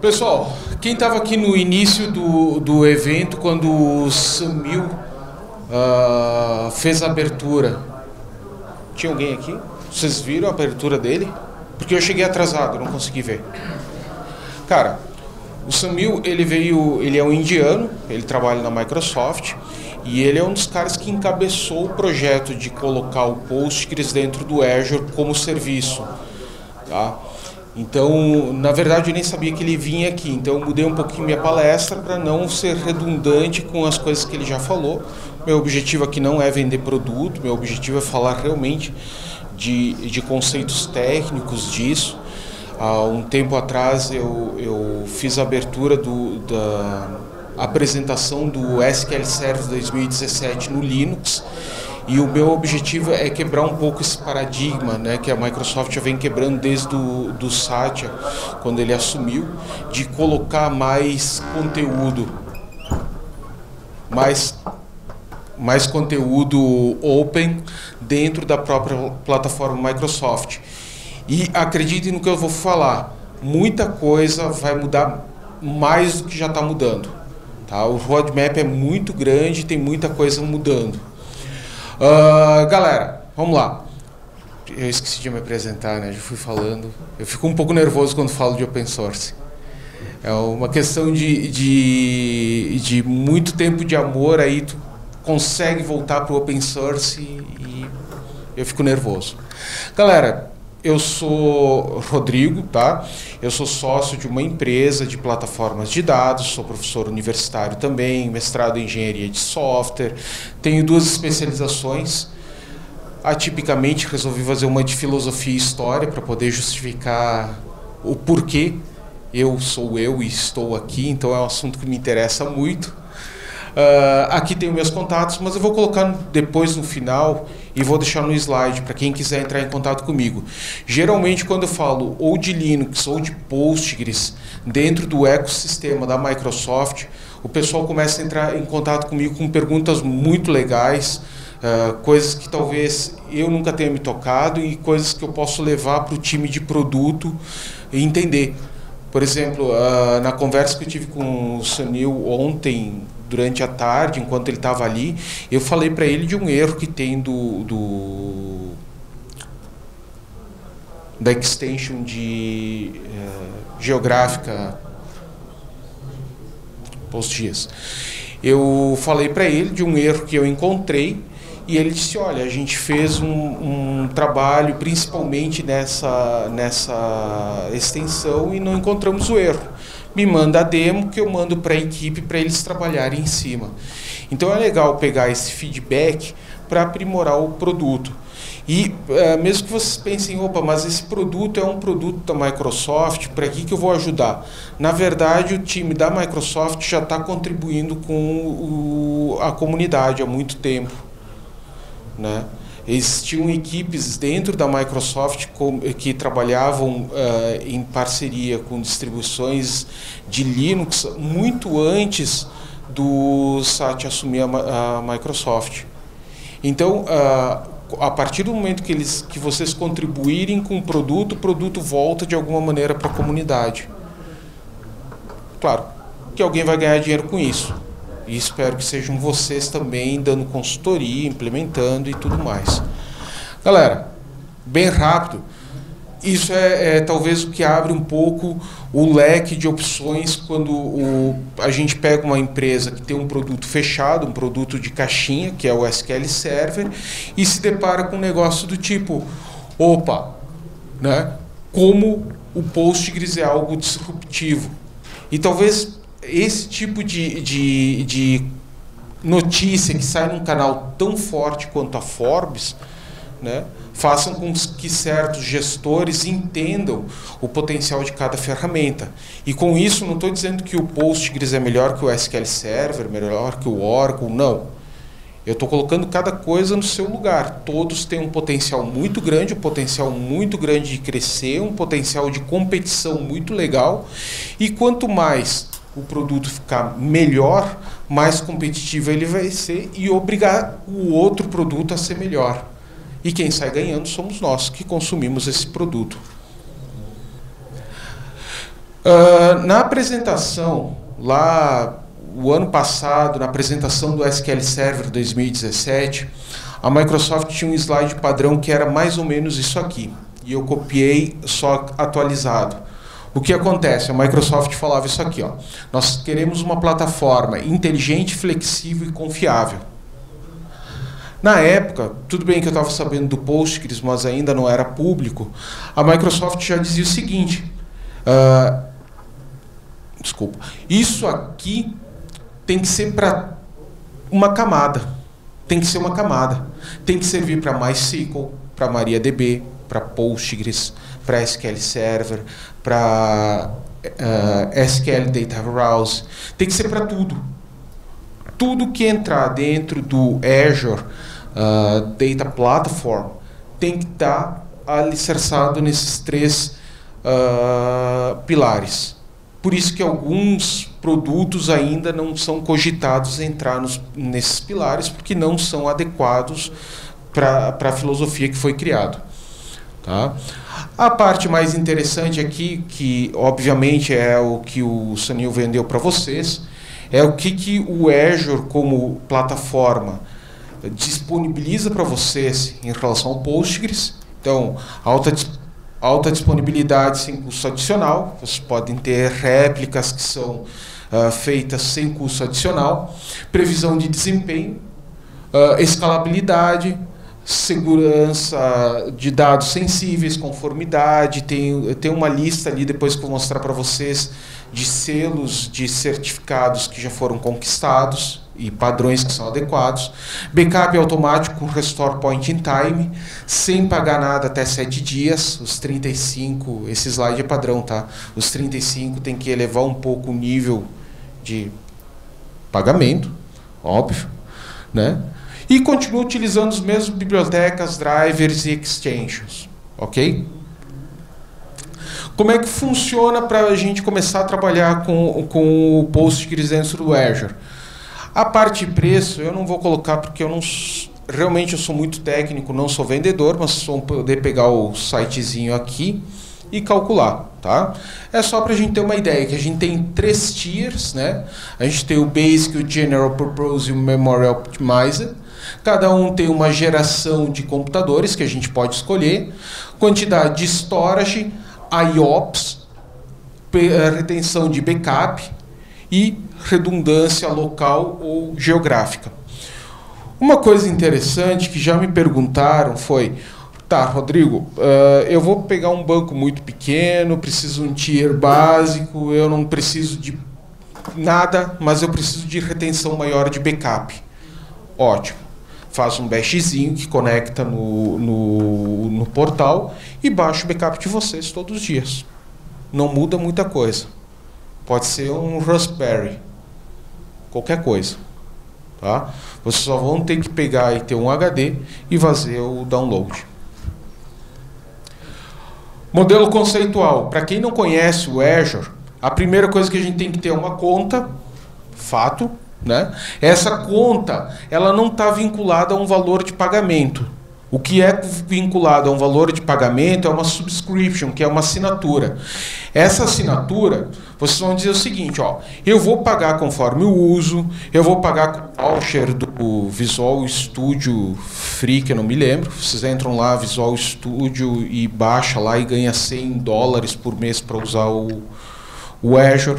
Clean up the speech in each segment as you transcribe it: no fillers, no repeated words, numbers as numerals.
Pessoal, quem estava aqui no início do evento, quando o Samil fez a abertura, tinha alguém aqui? Vocês viram a abertura dele? Porque eu cheguei atrasado, não consegui ver. Cara, o Samil, ele é um indiano, ele trabalha na Microsoft e ele é um dos caras que encabeçou o projeto de colocar o Postgres dentro do Azure como serviço, tá? Então, na verdade, eu nem sabia que ele vinha aqui, então eu mudei um pouquinho minha palestra para não ser redundante com as coisas que ele já falou. Meu objetivo aqui não é vender produto, meu objetivo é falar realmente de conceitos técnicos disso. Há um tempo atrás eu fiz a abertura da apresentação do SQL Server 2017 no Linux. E o meu objetivo é quebrar um pouco esse paradigma, né, que a Microsoft já vem quebrando desde do Satya, quando ele assumiu, de colocar mais conteúdo, mais conteúdo open dentro da própria plataforma Microsoft. E acreditem no que eu vou falar, muita coisa vai mudar mais do que já está mudando. Tá? O roadmap é muito grande, tem muita coisa mudando. Galera, vamos lá. Eu esqueci de me apresentar, né? Já fui falando. Eu fico um pouco nervoso quando falo de open source. É uma questão de muito tempo de amor, aí tu consegue voltar para o open source e eu fico nervoso. Galera, eu sou Rodrigo, tá? Eu sou sócio de uma empresa de plataformas de dados, sou professor universitário também, mestrado em engenharia de software, tenho 2 especializações. Atipicamente resolvi fazer uma de filosofia e história para poder justificar o porquê eu sou eu e estou aqui, então é um assunto que me interessa muito. Aqui tenho meus contatos, mas eu vou colocar depois no final e vou deixar no slide para quem quiser entrar em contato comigo. Geralmente, quando eu falo ou de Linux ou de Postgres dentro do ecossistema da Microsoft, o pessoal começa a entrar em contato comigo com perguntas muito legais, coisas que talvez eu nunca tenha me tocado e coisas que eu posso levar para o time de produto e entender. Por exemplo, na conversa que eu tive com o Sunil ontem, durante a tarde, enquanto ele estava ali, eu falei para ele de um erro que tem da extension de geográfica PostGIS. Eu falei para ele de um erro que eu encontrei e ele disse, olha, a gente fez um trabalho principalmente nessa extensão e não encontramos o erro. Me manda a demo que eu mando para a equipe para eles trabalharem em cima. Então é legal pegar esse feedback para aprimorar o produto. E mesmo que vocês pensem, opa, mas esse produto é um produto da Microsoft, para que eu vou ajudar? Na verdade, o time da Microsoft já está contribuindo com a comunidade há muito tempo, né? Existiam equipes dentro da Microsoft que trabalhavam em parceria com distribuições de Linux muito antes do Satya assumir a Microsoft. Então, a partir do momento que vocês contribuírem com o produto volta de alguma maneira para a comunidade. Claro que alguém vai ganhar dinheiro com isso. E espero que sejam vocês também dando consultoria, implementando e tudo mais. Galera, bem rápido, isso é talvez o que abre um pouco o leque de opções quando a gente pega uma empresa que tem um produto fechado, um produto de caixinha, que é o SQL Server, e se depara com um negócio do tipo, opa, né, como o Postgres é algo disruptivo. E talvez esse tipo de notícia que sai num canal tão forte quanto a Forbes, né, façam com que certos gestores entendam o potencial de cada ferramenta. E com isso não estou dizendo que o Postgres é melhor que o SQL Server, melhor que o Oracle, não. Eu estou colocando cada coisa no seu lugar. Todos têm um potencial muito grande de crescer, um potencial de competição muito legal. E quanto mais o produto ficar melhor, mais competitivo ele vai ser e obrigar o outro produto a ser melhor. E quem sai ganhando somos nós que consumimos esse produto. Na apresentação, lá o ano passado, na apresentação do SQL Server 2017, a Microsoft tinha um slide padrão que era mais ou menos isso aqui. E eu copiei, só atualizado. O que acontece? A Microsoft falava isso aqui, ó. Nós queremos uma plataforma inteligente, flexível e confiável. Na época, tudo bem que eu estava sabendo do Postgres, mas ainda não era público, a Microsoft já dizia o seguinte, desculpa, isso aqui tem que ser para uma camada, tem que ser uma camada, tem que servir para MySQL, para MariaDB, para Postgres, para SQL Server, para SQL Data Warehouse, tem que ser para tudo. Tudo que entrar dentro do Azure Data Platform tem que estar alicerçado nesses três pilares. Por isso que alguns produtos ainda não são cogitados a entrar nesses pilares, porque não são adequados para a filosofia que foi criada. Tá? A parte mais interessante aqui, que obviamente é o que o Sunil vendeu para vocês, é o que o Azure como plataforma disponibiliza para vocês em relação ao Postgres. Então, alta disponibilidade sem custo adicional, vocês podem ter réplicas que são feitas sem custo adicional, previsão de desempenho, escalabilidade, segurança de dados sensíveis, conformidade, tem uma lista ali depois que eu vou mostrar para vocês de selos de certificados que já foram conquistados e padrões que são adequados, backup automático com restore point in time, sem pagar nada até 7 dias, os 35, esse slide é padrão, tá? Os 35 tem que elevar um pouco o nível de pagamento, óbvio, né? E continua utilizando as mesmas bibliotecas, drivers e extensions, ok? Como é que funciona para a gente começar a trabalhar com o Postgres dentro do Azure? A parte de preço eu não vou colocar porque realmente eu sou muito técnico, não sou vendedor, mas vou poder pegar o sitezinho aqui e calcular, tá? É só para a gente ter uma ideia, que a gente tem 3 tiers, né? A gente tem o Basic, o General Purpose e o Memory Optimizer. Cada um tem uma geração de computadores que a gente pode escolher, quantidade de storage, IOPS, retenção de backup e redundância local ou geográfica. Uma coisa interessante que já me perguntaram foi: tá, Rodrigo, eu vou pegar um banco muito pequeno, preciso de um tier básico, eu não preciso de nada, mas eu preciso de retenção maior de backup. Ótimo. Faço um bashzinho que conecta no portal e baixo o backup de vocês todos os dias. Não muda muita coisa. Pode ser um Raspberry, qualquer coisa. Tá? Vocês só vão ter que pegar e ter um HD e fazer o download. Modelo conceitual. Para quem não conhece o Azure, a primeira coisa que a gente tem que ter é uma conta, fato, né? Essa conta ela não está vinculada a um valor de pagamento. O que é vinculado a um valor de pagamento é uma subscription, que é uma assinatura. Essa assinatura, vocês vão dizer o seguinte, ó, eu vou pagar conforme o uso, eu vou pagar com o voucher do Visual Studio Free, que eu não me lembro. Vocês entram lá, Visual Studio, e baixa lá e ganha $100 por mês para usar o Azure.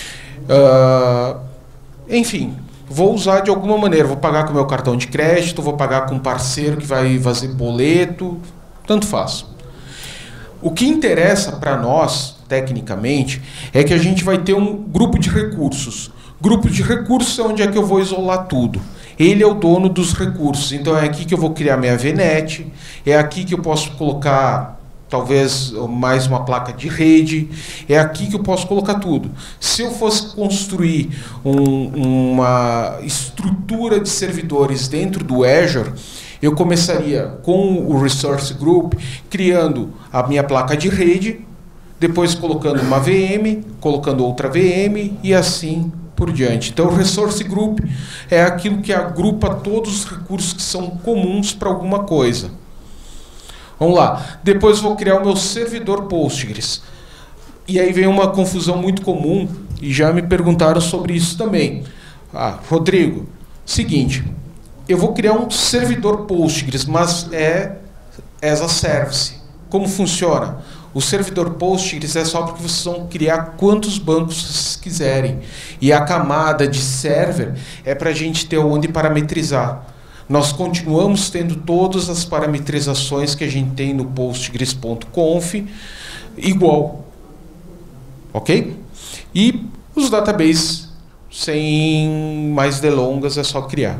Enfim, vou usar de alguma maneira, vou pagar com o meu cartão de crédito, vou pagar com um parceiro que vai fazer boleto, tanto faz. O que interessa para nós, tecnicamente, é que a gente vai ter um grupo de recursos. Grupo de recursos é onde é que eu vou isolar tudo. Ele é o dono dos recursos, então é aqui que eu vou criar minha VNet, é aqui que eu posso colocar talvez mais uma placa de rede, é aqui que eu posso colocar tudo. Se eu fosse construir uma estrutura de servidores dentro do Azure, eu começaria com o Resource Group, criando a minha placa de rede, depois colocando uma VM, colocando outra VM e assim por diante. Então, o Resource Group é aquilo que agrupa todos os recursos que são comuns para alguma coisa. Vamos lá. Depois vou criar o meu servidor Postgres. E aí vem uma confusão muito comum, e já me perguntaram sobre isso também. Rodrigo, seguinte, eu vou criar um servidor Postgres, mas é as a service. Como funciona? O servidor Postgres é só porque vocês vão criar quantos bancos vocês quiserem. E a camada de server é para a gente ter onde parametrizar. Nós continuamos tendo todas as parametrizações que a gente tem no postgres.conf igual. Ok? E os databases, sem mais delongas, é só criar.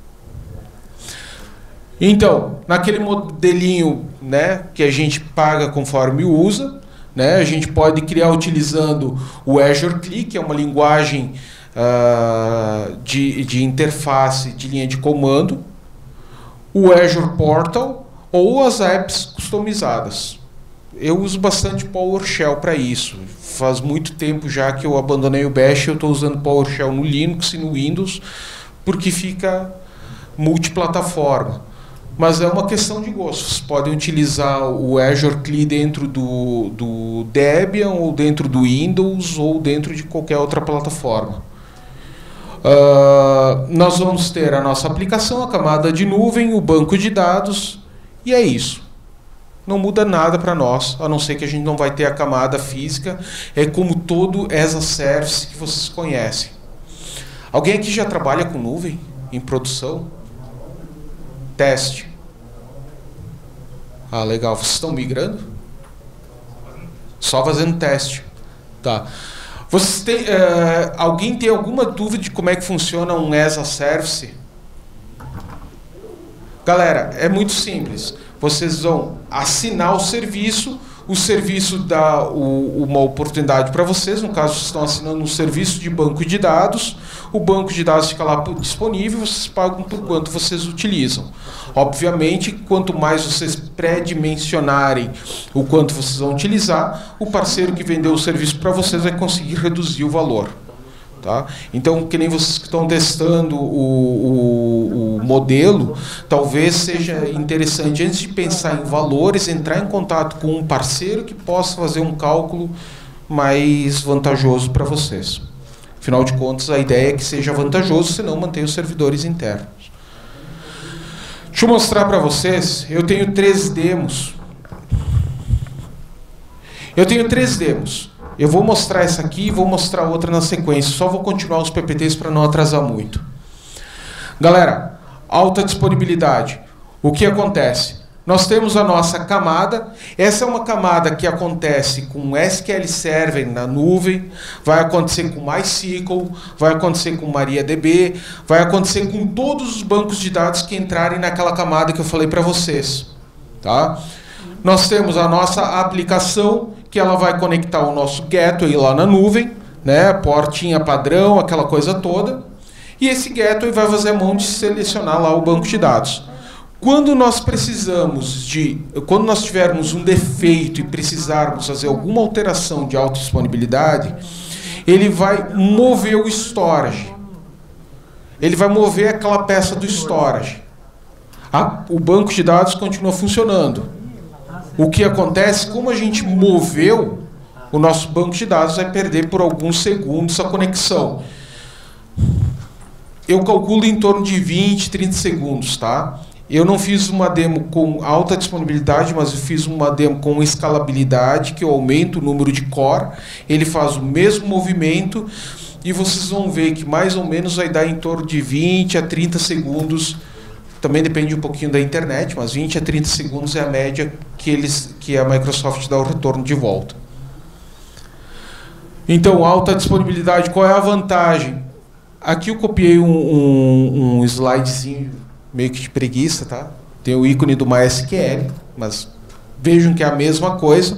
Então, naquele modelinho, né, que a gente paga conforme usa, né, a gente pode criar utilizando o Azure CLI, que é uma linguagem de interface de linha de comando, o Azure Portal ou as apps customizadas. Eu uso bastante PowerShell para isso. Faz muito tempo já que eu abandonei o Bash, eu estou usando PowerShell no Linux e no Windows, porque fica multiplataforma. Mas é uma questão de gosto. Vocês podem utilizar o Azure CLI dentro do Debian, ou dentro do Windows, ou dentro de qualquer outra plataforma. Nós vamos ter a nossa aplicação, a camada de nuvem, o banco de dados, e é isso. Não muda nada para nós, a não ser que a gente não vai ter a camada física. É como todo as a service que vocês conhecem. Alguém aqui já trabalha com nuvem em produção? Teste. Legal. Vocês estão migrando? Só fazendo teste. Tá. Vocês têm, alguém tem alguma dúvida de como é que funciona um as a service? Galera, é muito simples. Vocês vão assinar o serviço dá uma oportunidade para vocês, no caso, vocês estão assinando um serviço de banco de dados, o banco de dados fica lá disponível, vocês pagam por quanto vocês utilizam. Obviamente, quanto mais vocês pré-dimensionarem o quanto vocês vão utilizar, o parceiro que vendeu o serviço para vocês vai conseguir reduzir o valor. Tá? Então, que nem vocês que estão testando o modelo, talvez seja interessante, antes de pensar em valores, entrar em contato com um parceiro que possa fazer um cálculo mais vantajoso para vocês. Afinal de contas, a ideia é que seja vantajoso, senão mantém os servidores internos. Deixa eu mostrar para vocês, eu tenho 3 demos. Eu vou mostrar essa aqui e vou mostrar outra na sequência. Só vou continuar os PPTs para não atrasar muito. Galera, alta disponibilidade. O que acontece? Nós temos a nossa camada. Essa é uma camada que acontece com SQL Server na nuvem, vai acontecer com MySQL, vai acontecer com MariaDB, vai acontecer com todos os bancos de dados que entrarem naquela camada que eu falei para vocês. Tá? Nós temos a nossa aplicação, que ela vai conectar o nosso gateway lá na nuvem, né, portinha padrão, aquela coisa toda. E esse gateway vai fazer a mão de selecionar lá o banco de dados. Quando nós tivermos um defeito e precisarmos fazer alguma alteração de alta disponibilidade, ele vai mover o storage. Ele vai mover aquela peça do storage. O banco de dados continua funcionando. O que acontece, como a gente moveu, o nosso banco de dados vai perder por alguns segundos a conexão. Eu calculo em torno de 20, 30 segundos, tá? Eu não fiz uma demo com alta disponibilidade, mas eu fiz uma demo com escalabilidade, que eu aumento o número de core, ele faz o mesmo movimento, e vocês vão ver que mais ou menos vai dar em torno de 20 a 30 segundos. Também depende um pouquinho da internet, mas 20 a 30 segundos é a média que a Microsoft dá o retorno de volta. Então, alta disponibilidade, qual é a vantagem? Aqui eu copiei um slidezinho meio que de preguiça, tá? Tem o ícone do MySQL, mas vejam que é a mesma coisa.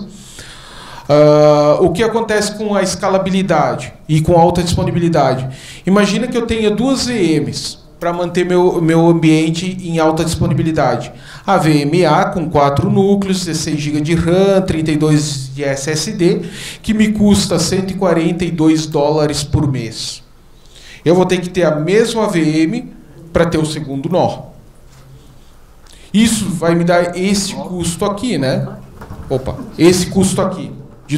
O que acontece com a escalabilidade e com a alta disponibilidade? Imagina que eu tenha 2 VMs para manter meu ambiente em alta disponibilidade. A VMA com 4 núcleos, 16 GB de RAM, 32 de SSD, que me custa $142 por mês. Eu vou ter que ter a mesma VM para ter o segundo nó. Isso vai me dar esse custo aqui, né? Esse custo aqui. de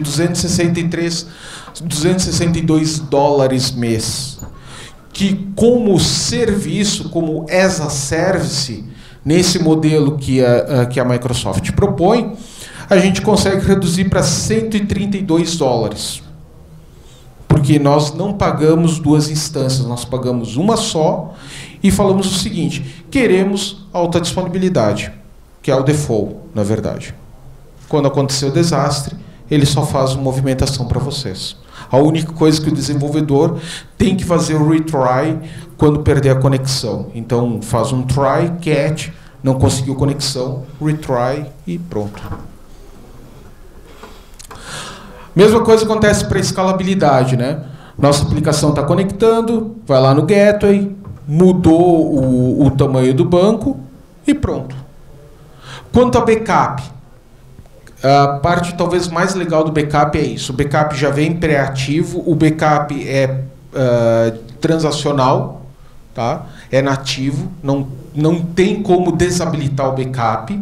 262 dólares mês, que como serviço, como as a service, nesse modelo que a Microsoft propõe, a gente consegue reduzir para 132 dólares. Porque nós não pagamos duas instâncias, nós pagamos uma só e falamos o seguinte: queremos alta disponibilidade, que é o default, na verdade. Quando acontecer o desastre, ele só faz uma movimentação para vocês. A única coisa que o desenvolvedor tem que fazer o retry quando perder a conexão. Então, faz um try, catch, não conseguiu conexão, retry e pronto. Mesma coisa acontece para escalabilidade, né? Nossa aplicação está conectando, vai lá no gateway, mudou o tamanho do banco e pronto. Quanto a backup, a parte talvez mais legal do backup é isso. O backup já vem pré-ativo, o backup é transacional, tá? É nativo, não tem como desabilitar o backup.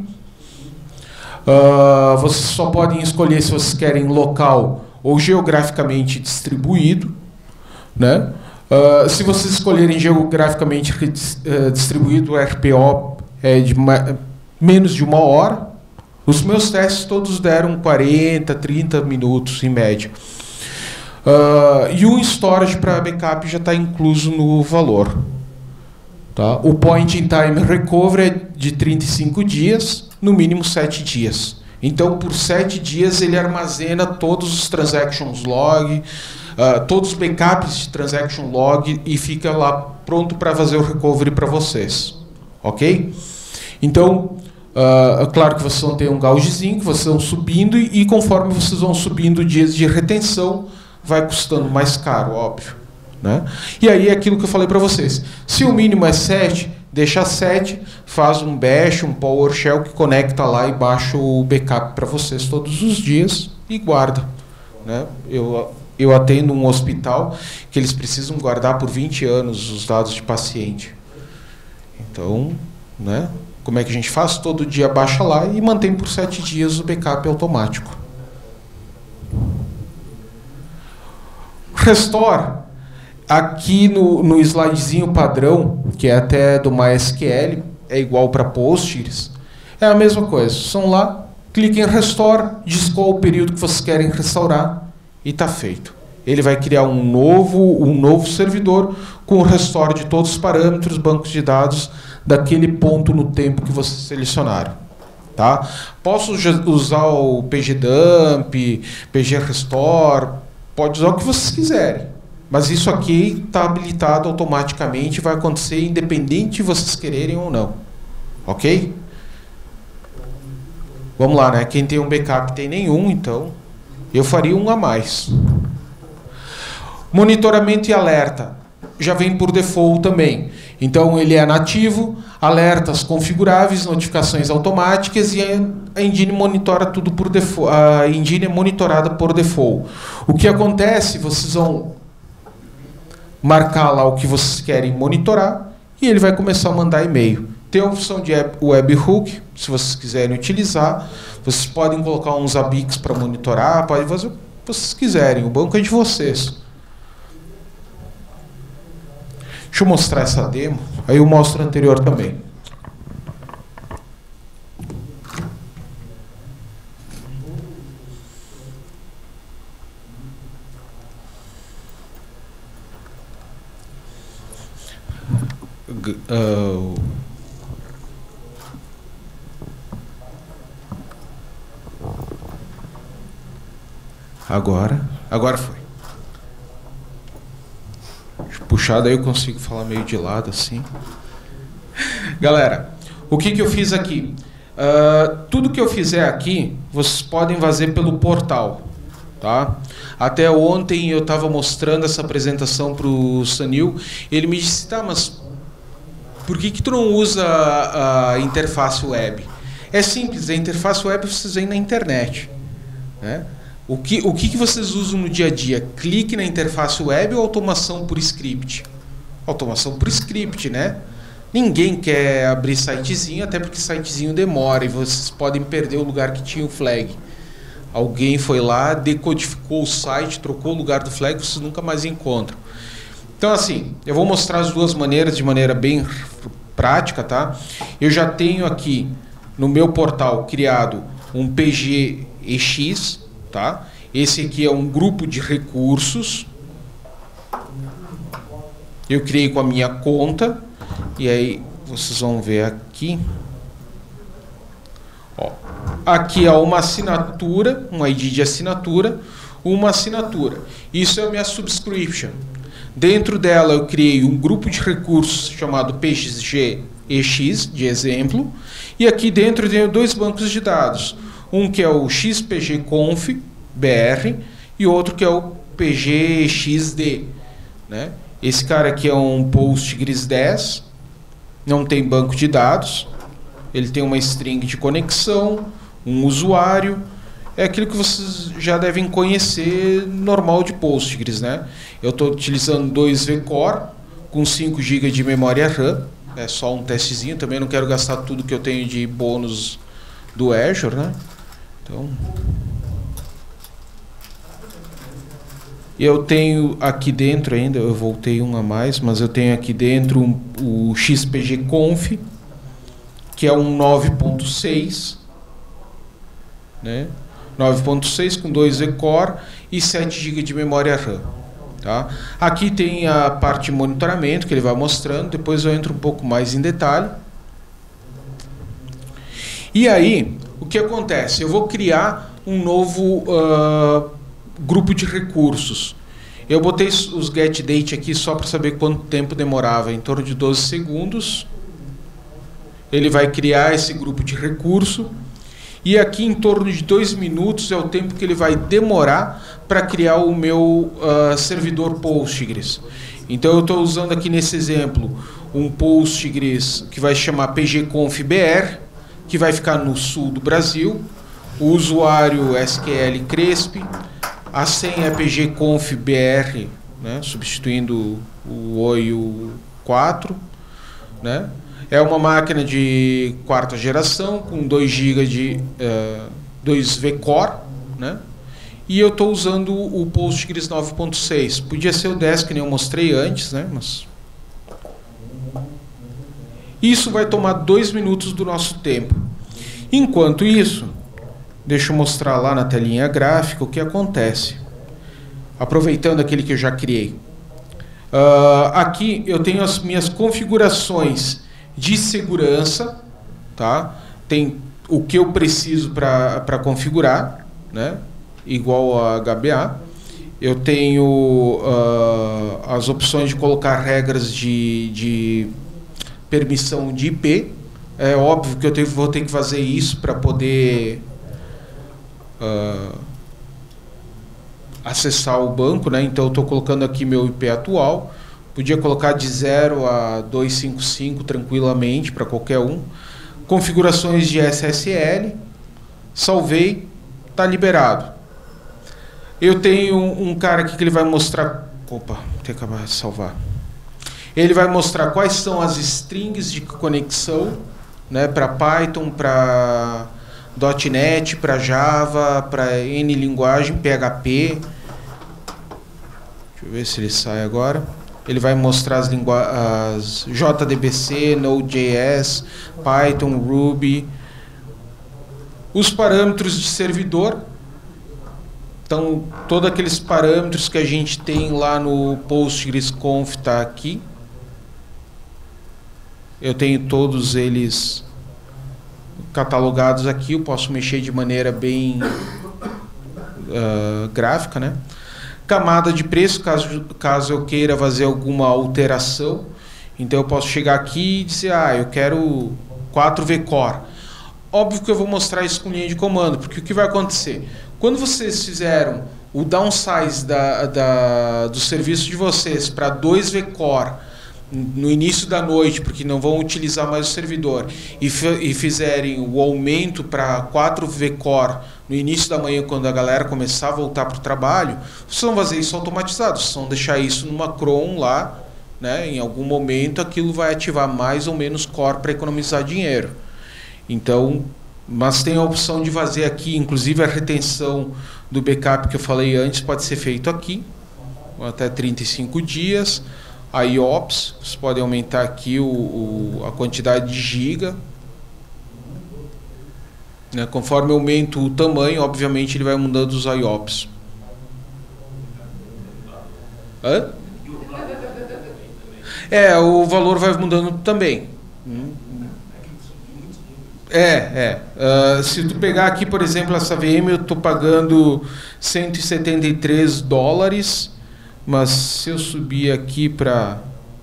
Vocês só podem escolher se vocês querem local ou geograficamente distribuído, né? Se vocês escolherem geograficamente distribuído, o RPO é de menos de 1 hora. Os meus testes todos deram 40, 30 minutos em média. E o storage para backup já está incluso no valor. Tá? O point in time recovery é de 35 dias, no mínimo 7 dias. Então, por 7 dias, ele armazena todos os transactions log, todos os backups de transaction log e fica lá pronto para fazer o recovery para vocês. Ok? Então, claro que vocês vão ter um gaugezinho, que vocês vão subindo e conforme vocês vão subindo dias de retenção, vai custando mais caro, óbvio. Né? E aí é aquilo que eu falei para vocês. Se o mínimo é 7, deixa 7, faz um bash, um PowerShell que conecta lá e baixa o backup para vocês todos os dias e guarda. Né? Eu atendo um hospital que eles precisam guardar por 20 anos os dados de paciente. Então, né? Como é que a gente faz? Todo dia baixa lá e mantém por 7 dias o backup automático. Restore. Aqui no slidezinho padrão, que é até do MySQL, é igual para Postgres, é a mesma coisa. São lá, clica em Restore, diz qual o período que vocês querem restaurar e está feito. Ele vai criar um novo servidor com o restore de todos os parâmetros, bancos de dados, daquele ponto no tempo que vocês selecionaram. Tá? Posso usar o pgdump, pgrestore, pode usar o que vocês quiserem. Mas isso aqui está habilitado automaticamente, vai acontecer independente de vocês quererem ou não. Ok? Vamos lá, né? Quem tem um backup tem nenhum, então eu faria um a mais. Monitoramento e alerta. Já vem por default também. Então, ele é nativo, alertas configuráveis, notificações automáticas e a engine monitora tudo por default. A engine é monitorada por default. O que acontece, vocês vão marcar lá o que vocês querem monitorar e ele vai começar a mandar e-mail. Tem a opção de webhook, se vocês quiserem utilizar. Vocês podem colocar uns ABICs para monitorar, podem fazer o que vocês quiserem. O banco é de vocês. Deixa eu mostrar essa demo, aí eu mostro a anterior também. Agora foi. Puxar, daí eu consigo falar meio de lado assim. Galera, o que eu fiz aqui? Tudo que eu fizer aqui, vocês podem fazer pelo portal. Tá? Até ontem eu estava mostrando essa apresentação para o Sanil. Ele me disse, tá, mas por que tu não usa a interface web? É simples, a interface web vocês veem na internet. Né? O que vocês usam no dia a dia? Clique na interface web ou automação por script? Automação por script, né? Ninguém quer abrir sitezinho, até porque sitezinho demora e vocês podem perder o lugar que tinha o flag. Alguém foi lá, decodificou o site, trocou o lugar do flag, vocês nunca mais encontram. Então, assim, eu vou mostrar as duas maneiras de maneira bem prática, tá? Eu já tenho aqui no meu portal criado um PGEX, tá? Esse aqui é um grupo de recursos. Eu criei com a minha conta. E aí, vocês vão ver aqui. Ó, aqui é uma assinatura, um ID de assinatura, uma assinatura. Isso é a minha subscription. Dentro dela eu criei um grupo de recursos chamado PGEX, de exemplo. E aqui dentro eu tenho dois bancos de dados. Um que é o XPGConf BR e outro que é o PGXD, né? Esse cara aqui é um Postgres 10, não tem banco de dados, ele tem uma string de conexão, um usuário, é aquilo que vocês já devem conhecer normal de Postgres, né? Eu estou utilizando 2 vCore com 5 GB de memória RAM, é só um testezinho, também não quero gastar tudo que eu tenho de bônus do Azure, né? Então, eu tenho aqui dentro ainda, eu voltei um a mais, mas eu tenho aqui dentro o XPGConf, que é um 9.6, né? 9.6 com 2 vCore e 7 GB de memória RAM. Tá? Aqui tem a parte de monitoramento que ele vai mostrando, depois eu entro um pouco mais em detalhe. E aí, o que acontece? Eu vou criar um novo grupo de recursos. Eu botei os getDate aqui só para saber quanto tempo demorava, em torno de 12 segundos. Ele vai criar esse grupo de recurso. E aqui em torno de 2 minutos é o tempo que ele vai demorar para criar o meu servidor Postgres. Então eu estou usando aqui nesse exemplo um Postgres que vai chamar PGConfBR, que vai ficar no sul do Brasil, o usuário SQL Cresp, a senha é PGConfBR, né, substituindo o O e o 4, né? É uma máquina de 4ª geração, com 2 GB de 2 vCore, né? E eu estou usando o Postgres 9.6. Podia ser o 10, que nem eu mostrei antes, né? Mas isso vai tomar 2 minutos do nosso tempo. Enquanto isso, deixa eu mostrar lá na telinha gráfica o que acontece. Aproveitando aquele que eu já criei. Aqui eu tenho as minhas configurações de segurança, tá? Tem o que eu preciso para configurar, né? Igual a HBA. Eu tenho as opções de colocar regras de permissão de IP. É óbvio que eu vou ter que fazer isso para poder acessar o banco, né? Então eu estou colocando aqui meu IP atual. Podia colocar de 0 a 255 tranquilamente para qualquer um. Configurações de SSL. Salvei. Está liberado. Eu tenho um cara aqui que ele vai mostrar... Opa, vou ter que acabar de salvar. Ele vai mostrar quais são as strings de conexão, né, para Python, para .NET, para Java, para N linguagem, PHP. Deixa eu ver se ele sai agora. Ele vai mostrar as JDBC, Node.js, Python, Ruby. Os parâmetros de servidor. Então, todos aqueles parâmetros que a gente tem lá no PostgresConf está aqui. Eu tenho todos eles catalogados aqui. Eu posso mexer de maneira bem gráfica, né? Camada de preço, caso eu queira fazer alguma alteração. Então eu posso chegar aqui e dizer, eu quero 4 vCore. Óbvio que eu vou mostrar isso com linha de comando, porque o que vai acontecer? Quando vocês fizeram o downsize do serviço de vocês para 2 vCore no início da noite, porque não vão utilizar mais o servidor, e fizerem o aumento para 4 vCore no início da manhã, quando a galera começar a voltar para o trabalho, vocês vão fazer isso automatizado, vocês vão deixar isso numa cron lá, né? Em algum momento aquilo vai ativar mais ou menos core para economizar dinheiro. Então, Mas tem a opção de fazer aqui, inclusive a retenção do backup que eu falei antes pode ser feito aqui, até 35 dias. A IOPS, vocês podem aumentar aqui a quantidade de giga. Né? Conforme eu aumento o tamanho, obviamente ele vai mudando os IOPS. Hã? O valor vai mudando também. Se tu pegar aqui, por exemplo, essa VM, eu estou pagando $173, mas se eu subir aqui para...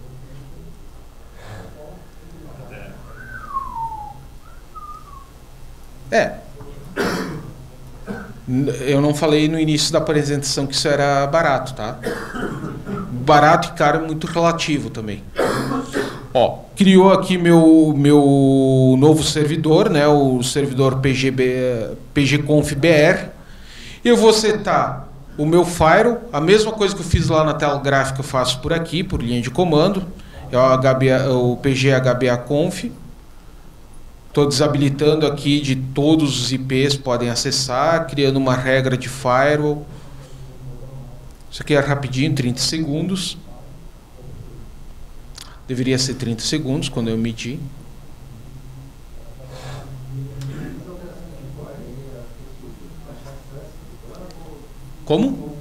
Eu não falei no início da apresentação que isso era barato, tá? Barato e caro é muito relativo também. Ó, criou aqui meu novo servidor, né? O servidor pgconf.br. Eu vou setar o meu firewall, a mesma coisa que eu fiz lá na tela gráfica, eu faço por aqui, por linha de comando. É o pghbaconf. Estou desabilitando aqui de todos os IPs podem acessar, criando uma regra de firewall. Isso aqui é rapidinho, 30 segundos. Deveria ser 30 segundos quando eu medir. Como?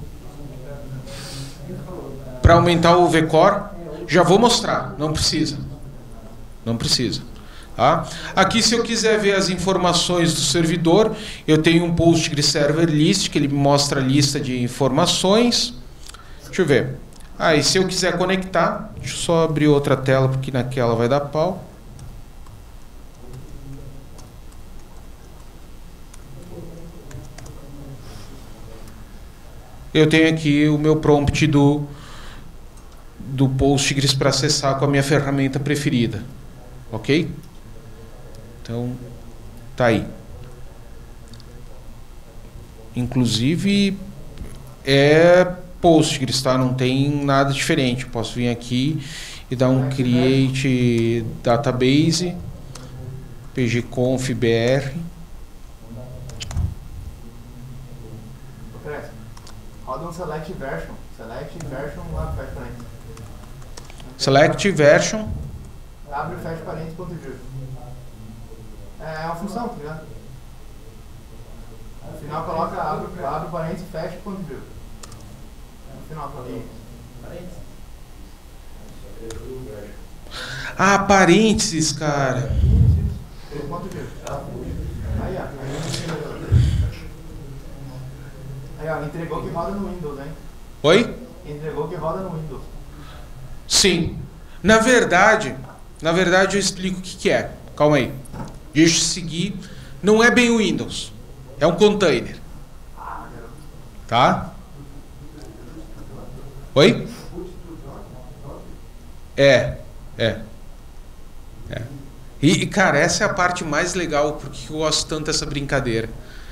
Para aumentar o vCore? Já vou mostrar, não precisa. Não precisa. Tá? Aqui, se eu quiser ver as informações do servidor, eu tenho um Postgres Server List, que ele me mostra a lista de informações. Deixa eu ver. E se eu quiser conectar, deixa eu só abrir outra tela, porque naquela vai dar pau. Eu tenho aqui o meu prompt do Postgres para acessar com a minha ferramenta preferida. Ok? Então, tá aí. Inclusive, Postgres, tá? Não tem nada diferente. Posso vir aqui e dar um create database, pgconf.br. Roda um select version lá, fecha parênteses. Select version. Abre e fecha parênteses, ponto view. É uma função, tá ligado? No final coloca, abre parênteses, fecha ponto view. No final coloca parênteses. Parênteses, cara. Isso. Ponto view. Aí, ó, entregou que roda no Windows, hein? Oi? Entregou que roda no Windows. Sim. Na verdade, eu explico o que é. Calma aí. Deixa eu seguir. Não é bem o Windows. É um container. Tá? Oi? E, cara, essa é a parte mais legal, porque eu gosto tanto dessa brincadeira.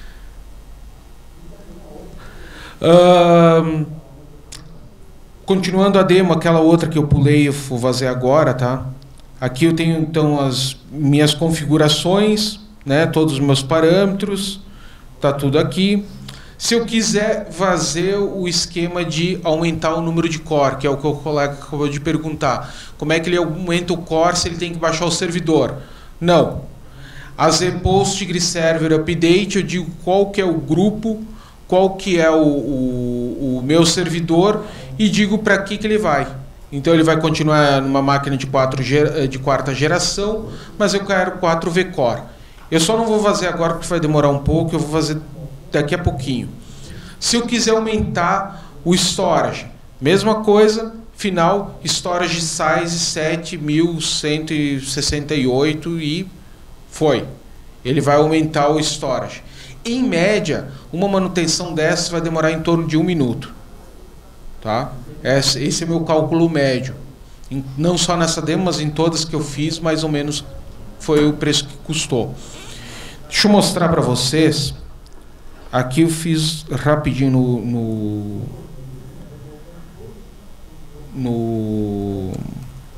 Continuando a demo, aquela outra que eu pulei, eu vou fazer agora, tá? Aqui eu tenho, então, as minhas configurações, né? Todos os meus parâmetros, tá tudo aqui. Se eu quiser fazer o esquema de aumentar o número de core, que é o que o colega acabou de perguntar, como é que ele aumenta o core se ele tem que baixar o servidor? Não. As Postgres Server Update, eu digo qual que é o grupo, qual que é o meu servidor e digo para que ele vai. Então ele vai continuar numa máquina de quarta geração, mas eu quero 4 vCore. Eu só não vou fazer agora porque vai demorar um pouco, eu vou fazer daqui a pouquinho. Se eu quiser aumentar o storage, mesma coisa, final, storage size 7168 e foi. Ele vai aumentar o storage. Em média, uma manutenção dessa vai demorar em torno de 1 minuto. Tá? Esse é meu cálculo médio. Não só nessa demo, mas em todas que eu fiz, mais ou menos foi o preço que custou. Deixa eu mostrar para vocês. Aqui eu fiz rapidinho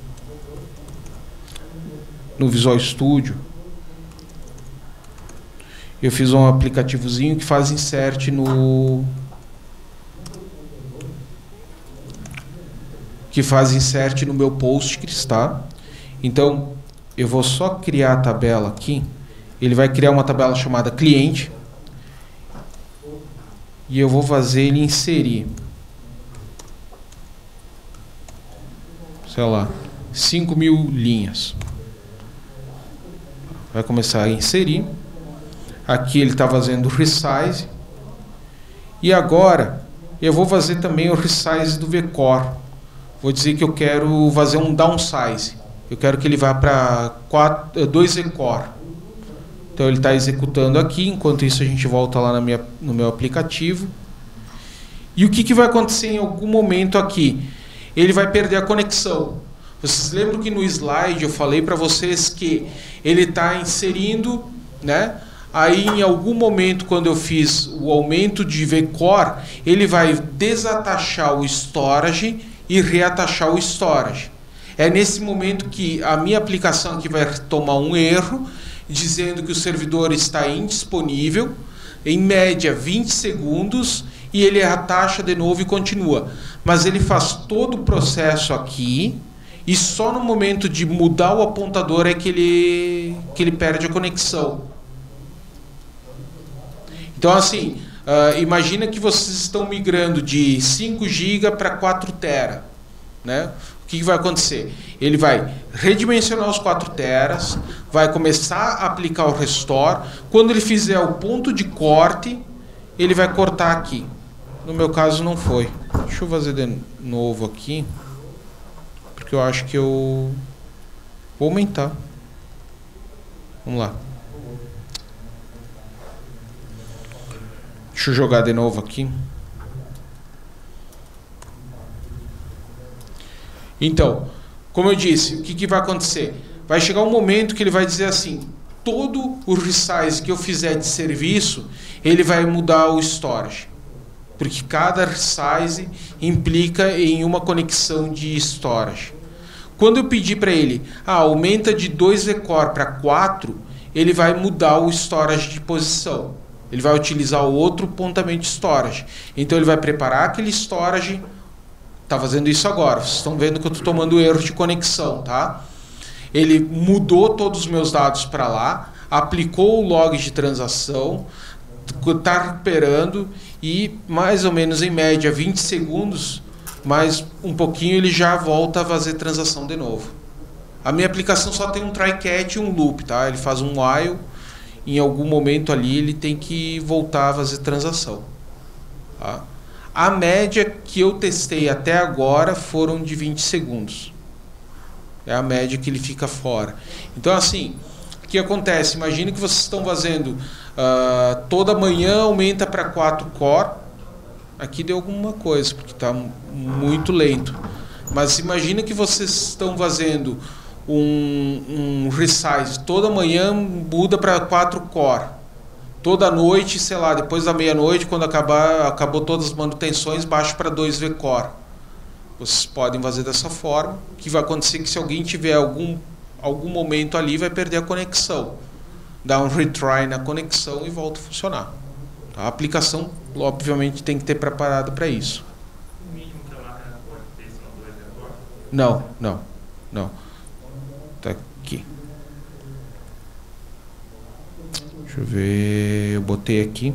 no Visual Studio. Eu fiz um aplicativozinho que faz insert no meu Postgres, tá? Então, eu vou só criar a tabela aqui. Ele vai criar uma tabela chamada cliente. E eu vou fazer ele inserir, sei lá, 5.000 linhas. Vai começar a inserir. Aqui ele está fazendo o resize. E agora eu vou fazer também o resize do vCore. Vou dizer que eu quero fazer um downsize. Eu quero que ele vá para 2 vCore. Então ele está executando aqui. Enquanto isso a gente volta lá no meu aplicativo. E o que vai acontecer em algum momento aqui? Ele vai perder a conexão. Vocês lembram que no slide eu falei para vocês que ele está inserindo, né? Aí em algum momento, quando eu fiz o aumento de vCore, ele vai desatachar o storage e reatachar o storage. É nesse momento que a minha aplicação aqui vai tomar um erro, dizendo que o servidor está indisponível, em média 20 segundos, e ele atacha de novo e continua. Mas ele faz todo o processo aqui, e só no momento de mudar o apontador é que ele perde a conexão. Então, assim, imagina que vocês estão migrando de 5 GB para 4 TB. Né? O que vai acontecer? Ele vai redimensionar os 4 teras, vai começar a aplicar o restore. Quando ele fizer o ponto de corte, ele vai cortar aqui. No meu caso não foi. Deixa eu fazer de novo aqui, porque eu acho que eu vou aumentar. Vamos lá. Deixa eu jogar de novo aqui. Então, como eu disse, o que vai acontecer? Vai chegar um momento que ele vai dizer assim, todo o resize que eu fizer de serviço, ele vai mudar o storage. Porque cada resize implica em uma conexão de storage. Quando eu pedir para ele, aumenta de 2 vCore para 4, ele vai mudar o storage de posição. Ele vai utilizar o outro pontamento de storage. Então ele vai preparar aquele storage. Está fazendo isso agora. Vocês estão vendo que eu estou tomando erro de conexão, tá? Ele mudou todos os meus dados para lá, aplicou o log de transação, está recuperando e mais ou menos em média 20 segundos, mais um pouquinho ele já volta a fazer transação de novo. A minha aplicação só tem um try catch e um loop, tá? Ele faz um while, em algum momento ali ele tem que voltar a fazer transação, tá? A média que eu testei até agora foram de 20 segundos. É a média que ele fica fora. Então, assim, o que acontece? Imagine que vocês estão fazendo toda manhã aumenta para 4 core. Aqui deu alguma coisa, porque está muito lento. Mas imagine que vocês estão fazendo um resize. Toda manhã muda para 4 core. Toda noite, sei lá, depois da meia-noite, quando acabou todas as manutenções, baixa para 2 vCore. Vocês podem fazer dessa forma. O que vai acontecer é que se alguém tiver algum momento ali, vai perder a conexão. Dá um retry na conexão e volta a funcionar. A aplicação, obviamente, tem que ter preparado para isso. O mínimo que a máquina pode ter são 2 vCore? Não. Tá aqui. Deixa eu ver, eu botei aqui.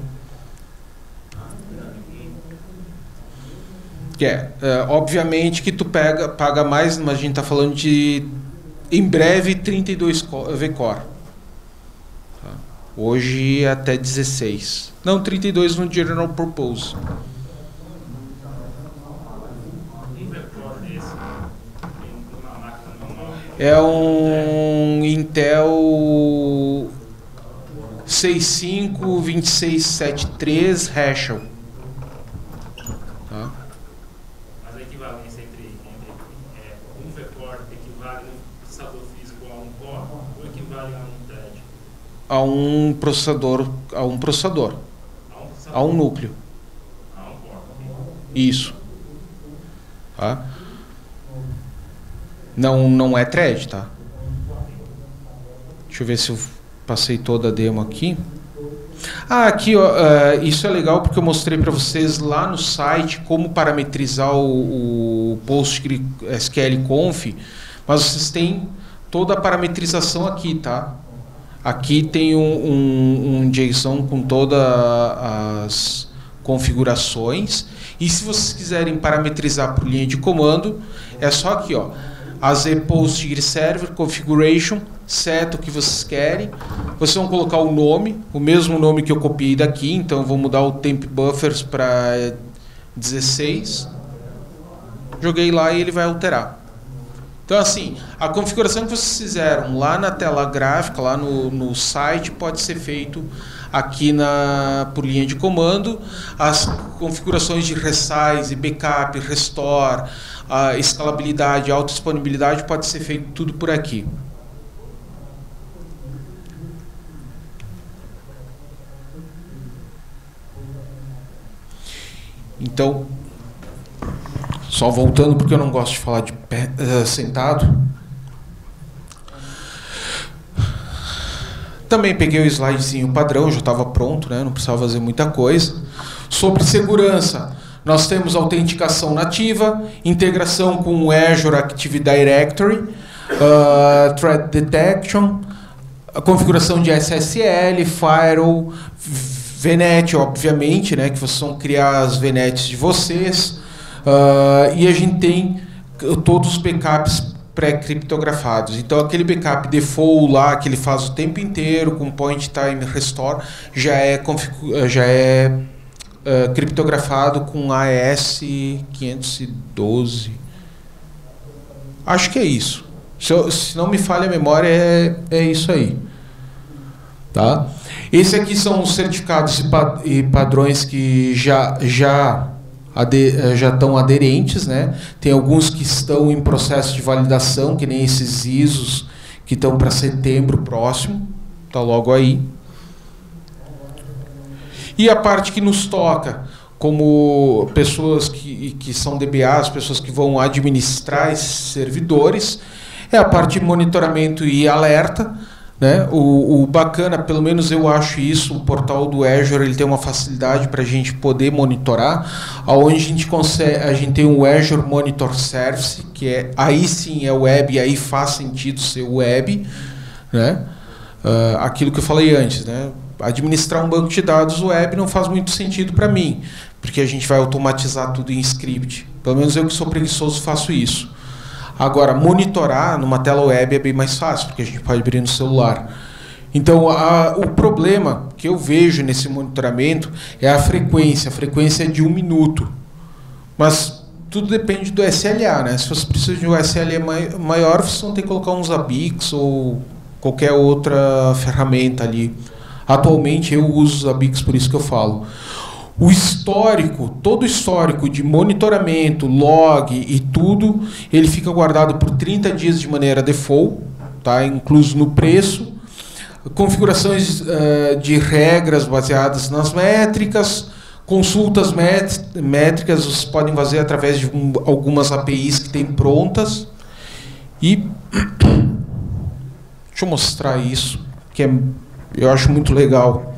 Obviamente que tu paga mais, mas a gente está falando de, em breve, 32 vCore. Tá? Hoje até 16. Não, 32 no General Purpose. Um vCore desse, uma máquina normal. É um Intel 652673 Haskel. Tá? Mas a equivalência entre um vCore equivale no processador físico a um core ou equivale a um thread? A um processador. A um núcleo. A um core. Isso. Tá? Não é thread, tá? Deixa eu ver se eu passei toda a demo aqui. Aqui, ó, isso é legal porque eu mostrei para vocês lá no site como parametrizar o PostgreSQL Conf, mas vocês têm toda a parametrização aqui, tá? Aqui tem um JSON com todas as configurações, e se vocês quiserem parametrizar por linha de comando, é só aqui, ó, AZ Postgre Server Configuration, seta o que vocês querem. Vocês vão colocar o nome, o mesmo nome que eu copiei daqui, então eu vou mudar o temp buffers para 16. Joguei lá e ele vai alterar. Então, assim, a configuração que vocês fizeram lá na tela gráfica, lá no site, pode ser feito aqui por linha de comando. As configurações de resize, backup, restore, a escalabilidade, autodisponibilidade, pode ser feito tudo por aqui. Então, só voltando, porque eu não gosto de falar de pé, sentado. Também peguei o slidezinho padrão, já estava pronto, né? Não precisava fazer muita coisa. Sobre segurança, nós temos autenticação nativa, integração com o Azure Active Directory, Threat Detection, a configuração de SSL, Firewall, VNet, obviamente, né? Que vocês vão criar as VNets de vocês. E a gente tem todos os backups pré-criptografados. Então, aquele backup default lá, que ele faz o tempo inteiro, com point time restore, já é criptografado com AES 512. Acho que é isso. Se não me falha a memória, é isso aí. Tá? Esses aqui são os certificados e padrões que já estão aderentes, né? Tem alguns que estão em processo de validação, que nem esses ISOs que estão para setembro próximo, está logo aí. E a parte que nos toca, como pessoas que são DBAs, pessoas que vão administrar esses servidores, é a parte de monitoramento e alerta, né? O bacana, pelo menos eu acho isso, o portal do Azure ele tem uma facilidade para a gente poder monitorar, aonde a gente tem o Azure Monitor Service, que aí sim é web, aí faz sentido ser web, né? Aquilo que eu falei antes, né? Administrar um banco de dados web não faz muito sentido para mim, porque a gente vai automatizar tudo em script. Pelo menos eu que sou preguiçoso faço isso. Agora, monitorar numa tela web é bem mais fácil, porque a gente pode abrir no celular. Então, o problema que eu vejo nesse monitoramento é a frequência. A frequência é de 1 minuto. Mas tudo depende do SLA, né? Se você precisa de um SLA maior, vocês vão ter que colocar uns Zabbix ou qualquer outra ferramenta ali. Atualmente, eu uso os Zabbix, por isso que eu falo. O histórico, todo o histórico de monitoramento, log e tudo, ele fica guardado por 30 dias de maneira default, tá? Incluso no preço. Configurações de regras baseadas nas métricas, consultas métricas, vocês podem fazer através de algumas APIs que tem prontas. E deixa eu mostrar isso, que eu acho muito legal.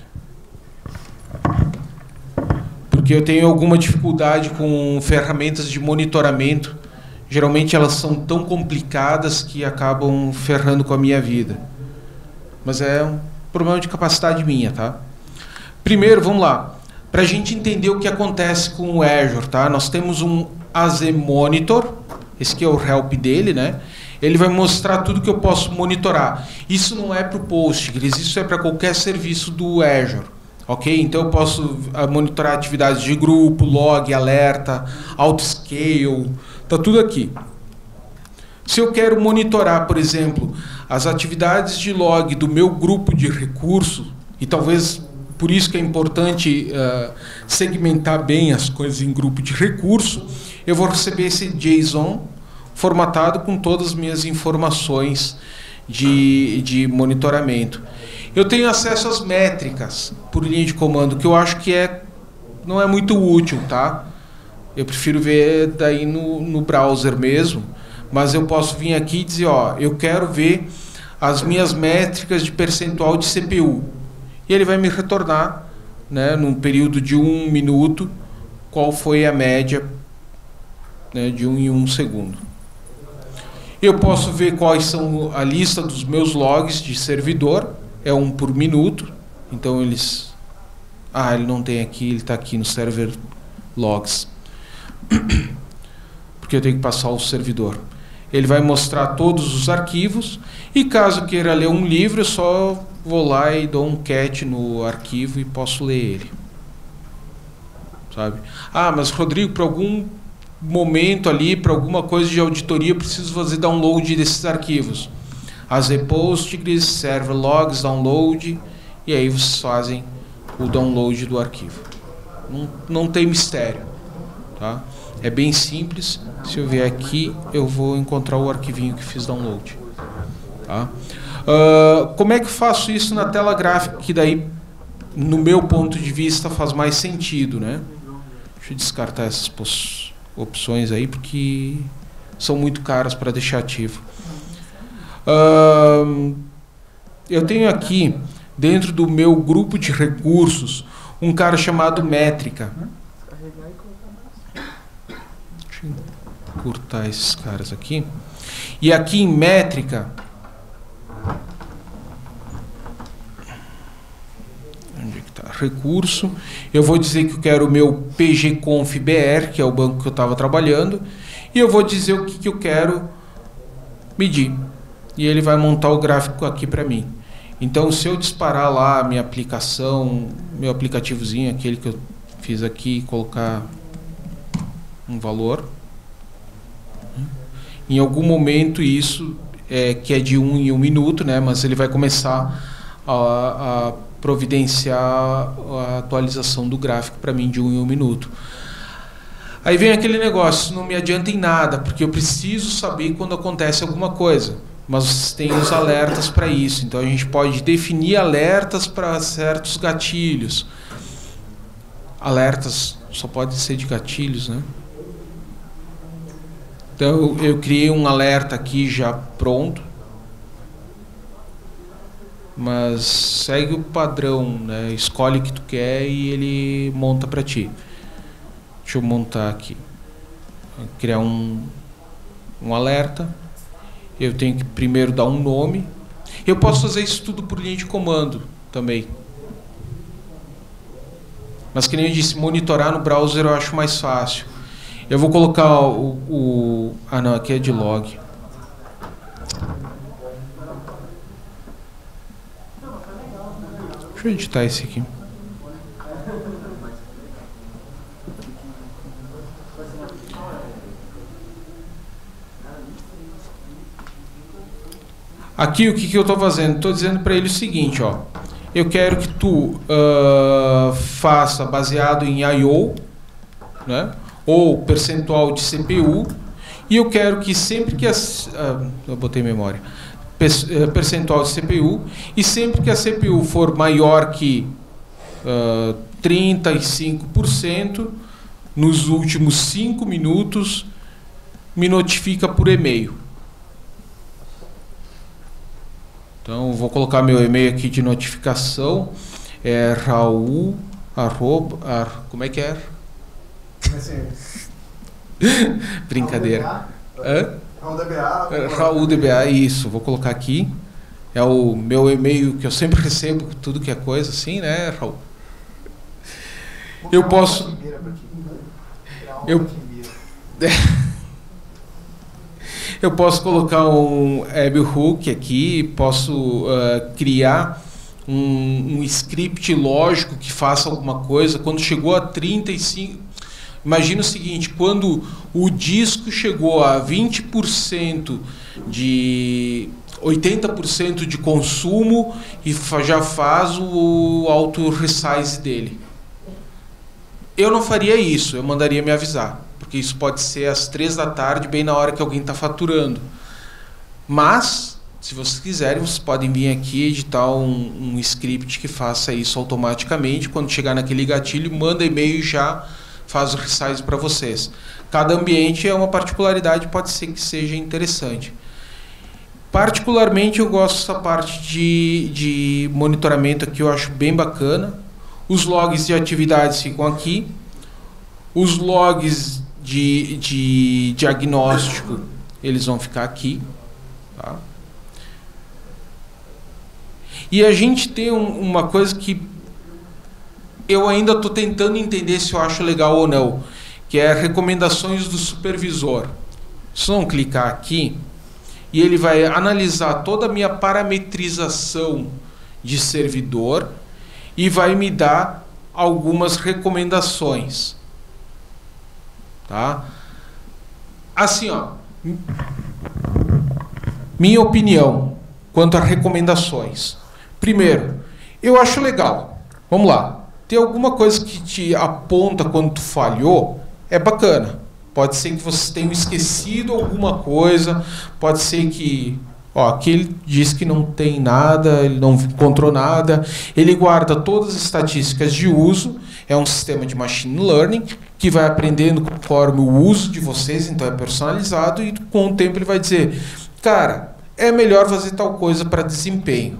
Porque eu tenho alguma dificuldade com ferramentas de monitoramento. Geralmente elas são tão complicadas que acabam ferrando com a minha vida. Mas é um problema de capacidade minha, tá? Primeiro, vamos lá. Para a gente entender o que acontece com o Azure, tá? Nós temos um AZ Monitor. Esse aqui é o help dele, né? Ele vai mostrar tudo que eu posso monitorar. Isso não é para o Postgres, isso é para qualquer serviço do Azure. Ok? Então eu posso monitorar atividades de grupo, log, alerta, autoscale, está tudo aqui. Se eu quero monitorar, por exemplo, as atividades de log do meu grupo de recurso, e talvez por isso que é importante segmentar bem as coisas em grupo de recurso, eu vou receber esse JSON formatado com todas as minhas informações de monitoramento. Eu tenho acesso às métricas por linha de comando, que eu acho que não é muito útil, tá? Eu prefiro ver daí no browser mesmo, mas eu posso vir aqui e dizer, ó, eu quero ver as minhas métricas de percentual de CPU. e ele vai me retornar, né, num período de 1 minuto, qual foi a média, né, de 1 em 1 segundo. Eu posso ver quais são a lista dos meus logs de servidor, é 1 por minuto, então eles... ele não tem aqui, ele está aqui no server logs, porque eu tenho que passar o servidor. Ele vai mostrar todos os arquivos, e caso queira ler um livro, eu só vou lá e dou um cat no arquivo e posso ler ele. Sabe? Mas Rodrigo, para algum momento ali, para alguma coisa de auditoria, eu preciso fazer download desses arquivos. As repostgres, server logs, download, e aí vocês fazem o download do arquivo. Não tem mistério. Tá? É bem simples. Se eu vier aqui, eu vou encontrar o arquivinho que fiz download. Tá? Como é que eu faço isso na tela gráfica? Que daí, no meu ponto de vista, faz mais sentido, né? Deixa eu descartar essas opções aí, porque são muito caras para deixar ativo. Eu tenho aqui, dentro do meu grupo de recursos, um cara chamado Métrica. Deixa eu cortar esses caras aqui. E aqui em Métrica, onde é que está? Recurso. Eu vou dizer que eu quero o meu PGConf.br, que é o banco que eu estava trabalhando, e eu vou dizer o que eu quero medir. E ele vai montar o gráfico aqui para mim. Então, se eu disparar lá a minha aplicação, meu aplicativozinho, aquele que eu fiz aqui, colocar um valor, em algum momento isso, que é de 1 em 1 minuto, né, mas ele vai começar a providenciar a atualização do gráfico para mim de 1 em 1 minuto. Aí vem aquele negócio, não me adianta em nada, porque eu preciso saber quando acontece alguma coisa. Mas tem os alertas para isso. Então a gente pode definir alertas para certos gatilhos. Alertas só podem ser de gatilhos, né? Então eu criei um alerta aqui já pronto. Mas segue o padrão, né? Escolhe o que tu quer e ele monta para ti. Deixa eu montar aqui. Vou criar um alerta. Eu tenho que primeiro dar um nome. Eu posso fazer isso tudo por linha de comando também. Mas, que nem eu disse, monitorar no browser eu acho mais fácil. Eu vou colocar não, aqui é de log. Deixa eu editar esse aqui. Aqui o que eu estou fazendo? Estou dizendo para ele o seguinte, ó. Eu quero que tu faça baseado em I/O, né? Ou percentual de CPU, e eu quero que sempre que eu botei memória, percentual de CPU, e sempre que a CPU for maior que 35%, nos últimos 5 minutos, me notifica por e-mail. Então, vou colocar meu e-mail aqui de notificação. É Raul, como é que é? Brincadeira. Raul DBA, isso. Vou colocar aqui. É o meu e-mail que eu sempre recebo, tudo que é coisa assim, né, Raul? Eu posso... Eu posso colocar um webhook aqui, posso criar um script lógico que faça alguma coisa. Quando chegou a 35... Imagina o seguinte, quando o disco chegou a 20% de... 80% de consumo e já faz o auto-resize dele. Eu não faria isso, eu mandaria me avisar. Porque isso pode ser às 3 da tarde, bem na hora que alguém está faturando. Mas, se vocês quiserem, vocês podem vir aqui e editar um script que faça isso automaticamente. Quando chegar naquele gatilho, manda e-mail e já faz o resize para vocês. Cada ambiente é uma particularidade, pode ser que seja interessante. Particularmente eu gosto dessa parte de monitoramento aqui, eu acho bem bacana. Os logs de atividades ficam aqui. Os logs de diagnóstico, eles vão ficar aqui. Tá? E a gente tem uma coisa que eu ainda estou tentando entender se eu acho legal ou não, que é recomendações do supervisor. Se não clicar aqui, e ele vai analisar toda a minha parametrização de servidor e vai me dar algumas recomendações. Tá? Assim, ó, minha opinião quanto a recomendações. Primeiro, eu acho legal. Vamos lá. Tem alguma coisa que te aponta quando tu falhou, é bacana. Pode ser que vocês tenham esquecido alguma coisa, pode ser que, ó, aqui ele diz que não tem nada, ele não encontrou nada, ele guarda todas as estatísticas de uso, é um sistema de machine learning que vai aprendendo conforme o uso de vocês, então é personalizado, e com o tempo ele vai dizer, cara, é melhor fazer tal coisa para desempenho.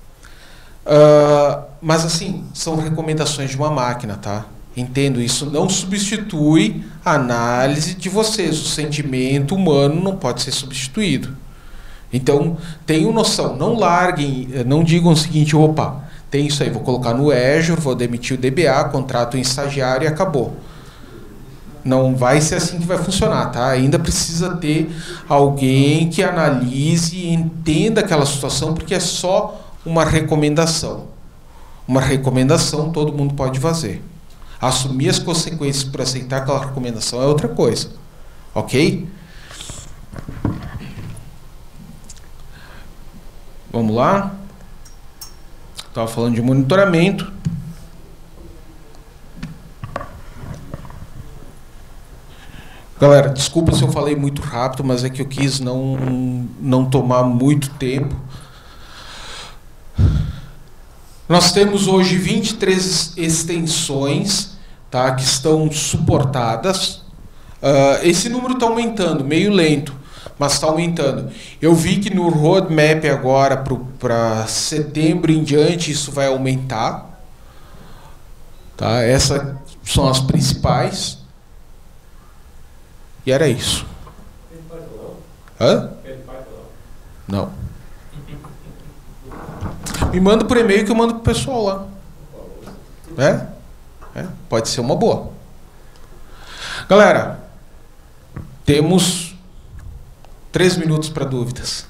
Mas assim, são recomendações de uma máquina, tá? Entendo, isso não substitui a análise de vocês. O sentimento humano não pode ser substituído. Então, tenham noção, não larguem, não digam o seguinte, opa, tem isso aí, vou colocar no Azure, vou demitir o DBA, contrato um estagiário e acabou. Não vai ser assim que vai funcionar, tá? Ainda precisa ter alguém que analise e entenda aquela situação, porque é só uma recomendação. Uma recomendação todo mundo pode fazer. Assumir as consequências por aceitar aquela recomendação é outra coisa. Ok? Vamos lá. Estava falando de monitoramento. Galera, desculpa se eu falei muito rápido, mas é que eu quis não tomar muito tempo. Nós temos hoje 23 extensões, tá, que estão suportadas. Esse número está aumentando, meio lento, mas está aumentando. Eu vi que no roadmap agora, para setembro em diante, isso vai aumentar. Tá? Essas são as principais. E era isso. Hã? Não. Me manda por e-mail que eu mando pro pessoal lá. Pode ser uma boa. Galera, temos 3 minutos para dúvidas.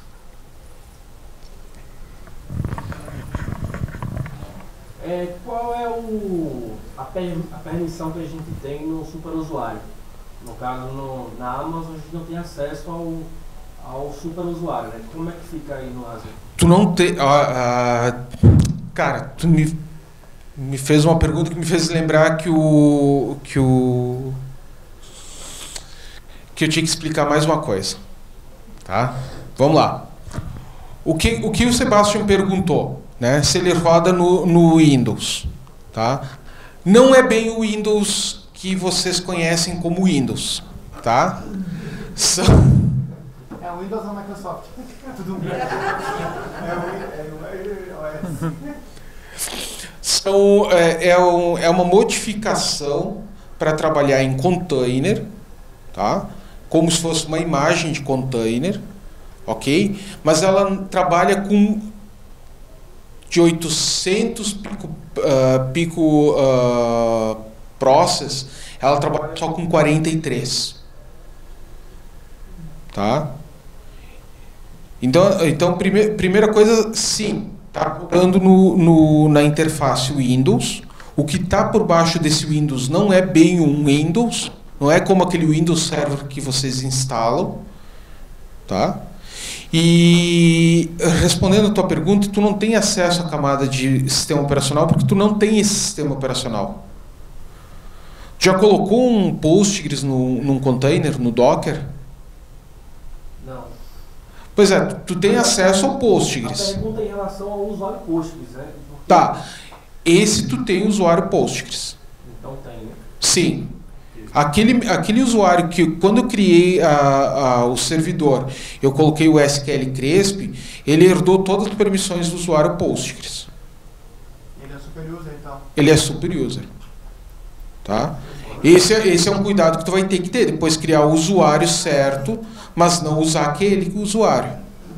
Qual é a permissão que a gente tem no superusuário? No caso, na Amazon, a gente não tem acesso ao superusuário, né? Como é que fica aí no Azure? Tu não tem... cara, tu me fez uma pergunta que me fez lembrar que eu tinha que explicar mais uma coisa. Tá? Vamos lá. O que o Sebastian perguntou, né? Se ele roda no Windows. Tá? Não é bem o Windows que vocês conhecem como Windows. Tá? É o Windows ou Microsoft? Tudo bem. É uma modificação para trabalhar em container, tá? Como se fosse uma imagem de container, ok? Mas ela trabalha com de 800 pico process, ela trabalha só com 43, tá? Então primeira coisa, sim, está rodando na interface Windows. O que está por baixo desse Windows não é bem um Windows, não é como aquele Windows Server que vocês instalam, tá? E respondendo a tua pergunta, tu não tem acesso à camada de sistema operacional porque tu não tem esse sistema operacional. Já colocou um Postgres num container, no Docker? Não. Pois é, tu tem acesso ao Postgres. A pergunta é em relação ao usuário Postgres, né? Porque... Tá. Esse tu tem usuário Postgres. Então tem, né? Sim. Aquele usuário que, quando eu criei o servidor, eu coloquei o SQL Cresp, ele herdou todas as permissões do usuário Postgres. Ele é super user, então. Ele é super user. Tá? Esse é um cuidado que tu vai ter que ter. Depois criar o usuário certo, mas não usar aquele usuário.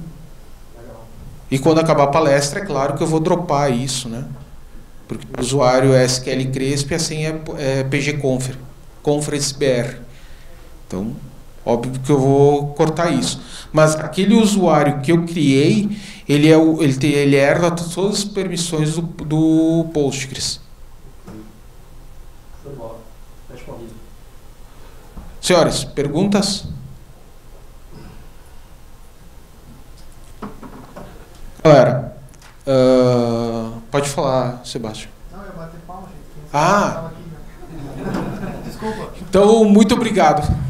E quando acabar a palestra, é claro que eu vou dropar isso, né? Porque o usuário é SQL Cresp, assim é PG Conference BR. Então, óbvio que eu vou cortar isso. Mas aquele usuário que eu criei, ele herda todas as permissões do Postgres. Respondido. Senhores, perguntas? Galera, pode falar, Sebastião. Não, eu bati palma, gente. Ah! Tava aqui, né? Desculpa. Então, muito obrigado.